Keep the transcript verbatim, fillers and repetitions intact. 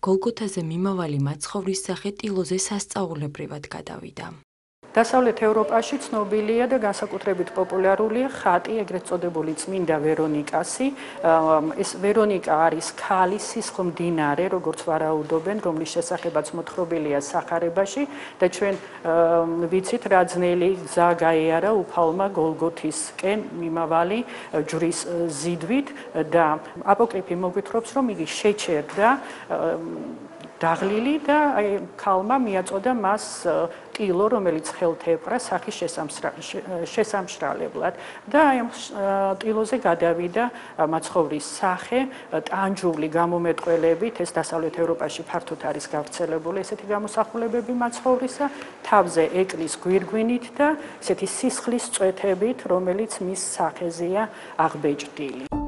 გოლგოთაზე მიმავალი მაცხოვრის სახე ტილოზე სასწაულებრივად გადავიდა. დასავლეთ ევროპაში ცნობილია და განსაკუთრებით პოპულარულია ხატი, ეგრეთ წოდებული წმინდა ვერონიკასი. ეს ვერონიკა არის ქალი, სისხლმდინარე, როგორც ვარაუდობენ, რომლის შესახებაც მოთხრობილია სახარებაში და ჩვენ ვიცით რა ძნელი გზა გაიარა უფალმა გოლგოთისკენ მიმავალი ჯვრის ზიდვით და აპოკრიფი მოგვითხრობს, რომ იგი შეჩერდა დაღლილი და აი ქალმა მიაწოდა მას ტილო, რომელიც ხელთ ეპყრა სახის შესამშრალებლად და აი ამ ტილოზე გადავიდა მაცხოვრის სახე ტანჯული გამომეტყველებით, ეს დასავლეთ ევროპაში ფართოდ არის გავრცელებული ესეთი გამოსახულებები მაცხოვრისა, თავზე ეკლის გვირგვინით და ესეთი სისხლის წვეთებით, რომელიც მის სახეზეა აღბეჭდილი.